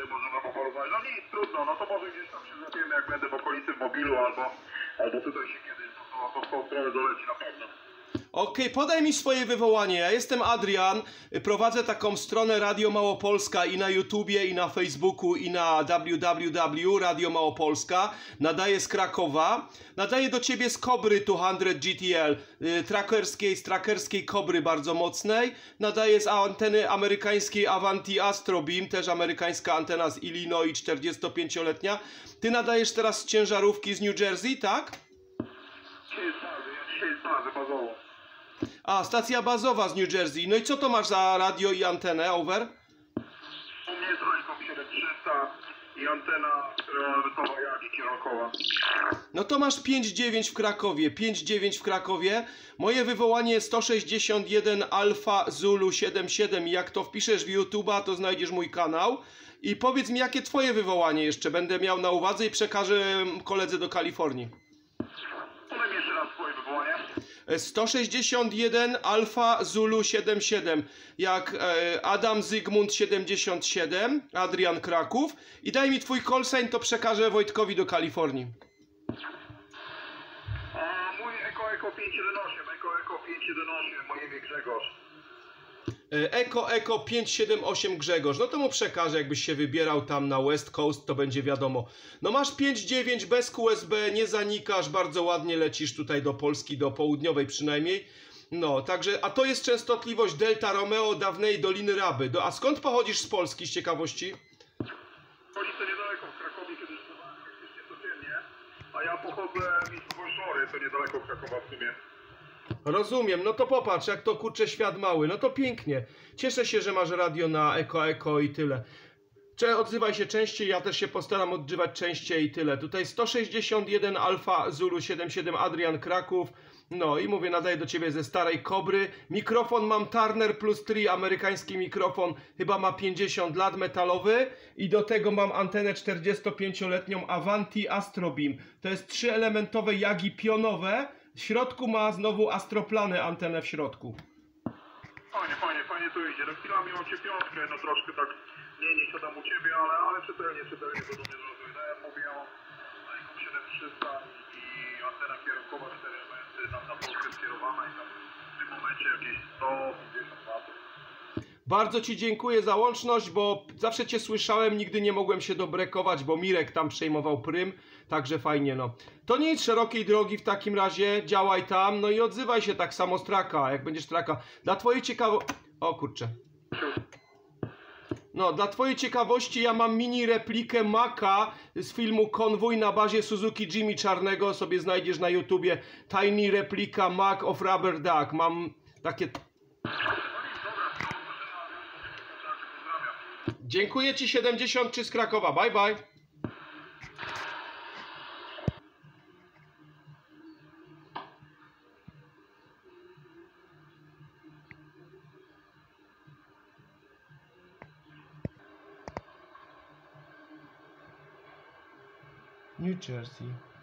możemy porozmawiać. No nic, trudno, no to może gdzieś tam się złapiemy, jak będę w okolicy w mobilu, albo tutaj się kiedyś, to w tą stronę doleci na pewno. Okej, podaj mi swoje wywołanie. Ja jestem Adrian, prowadzę taką stronę Radio Małopolska i na YouTubie, i na Facebooku, i na www Radio Małopolska. Nadaję z Krakowa. Nadaję do ciebie z Kobry 200 GTL, z trackerskiej Kobry bardzo mocnej. Nadaję z anteny amerykańskiej Avanti Astro Beam, też amerykańska antena z Illinois, 45-letnia. Ty nadajesz teraz z ciężarówki z New Jersey, tak? Dzisiaj z bazy bazowo. A, stacja bazowa z New Jersey. No i co to masz za radio i antenę? Over? U mnie jest Rajkom 7300 i antena wysowa jak i kierunkowa. No to masz 5.9 w Krakowie. 5.9 w Krakowie. Moje wywołanie 161 Alfa Zulu 77. Jak to wpiszesz w YouTube'a, to znajdziesz mój kanał. I powiedz mi, jakie twoje wywołanie jeszcze będę miał na uwadze i przekażę koledze do Kalifornii. Podaj mi jeszcze raz swoje wywołanie. 161 Alfa Zulu 77, jak Adam Zygmunt 77, Adrian Kraków. I daj mi twój call sign, to przekażę Wojtkowi do Kalifornii. Mój Eko 518, Eko 518, moje imię Grzegorz. Eko 578 Grzegorz. No to mu przekażę, jakbyś się wybierał tam na West Coast, to będzie wiadomo. No masz 5.9 bez QSB, nie zanikasz, bardzo ładnie lecisz tutaj do Polski, do południowej przynajmniej. No, także, a to jest częstotliwość Delta Romeo dawnej Doliny Raby. A skąd pochodzisz z Polski, z ciekawości? Chodzi to niedaleko, w Krakowie kiedyś byłem praktycznie codziennie, a ja pochodzę z Wojszory, to niedaleko Krakowa w sumie. Rozumiem, no to popatrz, jak to kurczę świat mały, no to pięknie. Cieszę się, że masz radio na Eko i tyle. Odzywaj się częściej, ja też się postaram odzywać częściej i tyle. Tutaj 161 Alfa Zulu 77 Adrian Kraków. No i mówię, nadaję do ciebie ze starej Kobry. Mikrofon mam Turner Plus 3, amerykański mikrofon, chyba ma 50 lat, metalowy. I do tego mam antenę 45-letnią Avanti Astro Beam. To jest 3-elementowe jagi pionowe. W środku ma znowu Astroplanę antenę w środku. Fajnie to idzie. No chwilami mam cię piątkę, no troszkę tak nie siadam u ciebie, ale czytelnie to do mnie zrozumiałem. Mówię o Rajkom 7300 i antena kierunkowa 4 elementy na Polskę skierowana i tam w tym momencie jakieś 150 watów. Bardzo ci dziękuję za łączność, bo zawsze cię słyszałem, nigdy nie mogłem się dobrekować, bo Mirek tam przejmował prym, także fajnie, no. To nic, szerokiej drogi w takim razie, działaj tam, no i odzywaj się tak samo z traka, jak będziesz traka. Dla twojej ciekawości... O kurczę. No, dla twojej ciekawości ja mam mini replikę Maca z filmu Konwój na bazie Suzuki Jimmy Czarnego, sobie znajdziesz na YouTubie. Tiny replika Mac of Rubber Duck, mam takie... Dziękuję ci 73 z Krakowa. Bye bye. New Jersey.